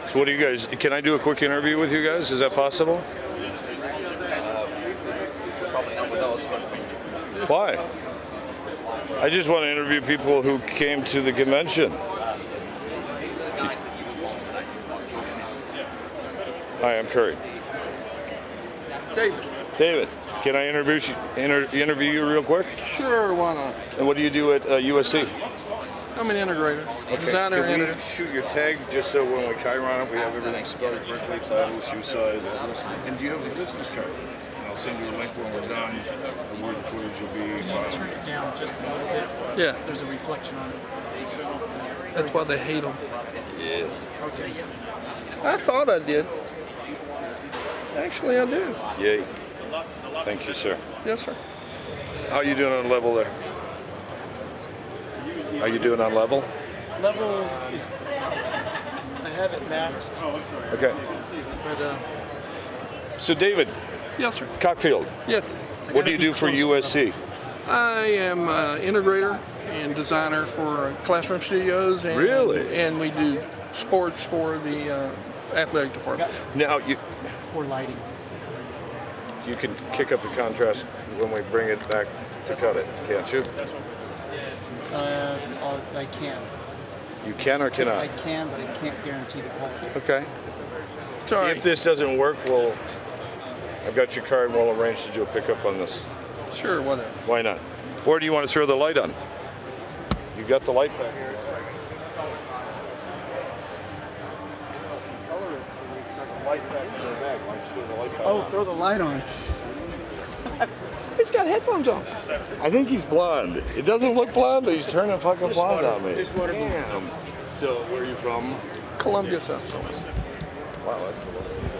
So what do you guys, can I do a quick interview with you guys? Is that possible? Probably not with those, but Why? I just want to interview people who came to the convention. Hi, I'm Curry. David. David, can I interview you real quick? Sure, why not? And what do you do at USC? I'm an integrator. Designer Can we integrator. shoot your tag just so when we Chiron it, we have everything spelled correctly, title, shoe size, address. And do you have the business card? And I'll send you a link when we're done. The word footage will be filed. Turn it down just a little bit. Yeah, There's a reflection on it. that's why they hate them. Yes. Okay. I thought I did. Actually, I do. Yay. Thank you, sir. Yes, sir. How you doing on level there? How you doing on level? Level is, I have it maxed, Okay. but So David, Yes, sir. Cockfield, Yes. what do you do for USC? I am an integrator and designer for Classroom Studios. And, Really? And we do sports for the athletic department. Now or lighting. you can kick up the contrast when we bring it back to cut it, can't you? I can. You can or I cannot? can, but I can't guarantee the quality. Okay. Sorry. If this doesn't work, well, I've got your card and we'll arrange to do a pickup on this. Sure, whatever. Why not? Where do you want to throw the light on? You got the light back here. Oh, throw the light on. He's got headphones on. I think he's blonde. It doesn't look blonde, but he's turning fucking blonde on me. Damn. So, where are you from? Columbia, South Carolina. Wow, that's a lot.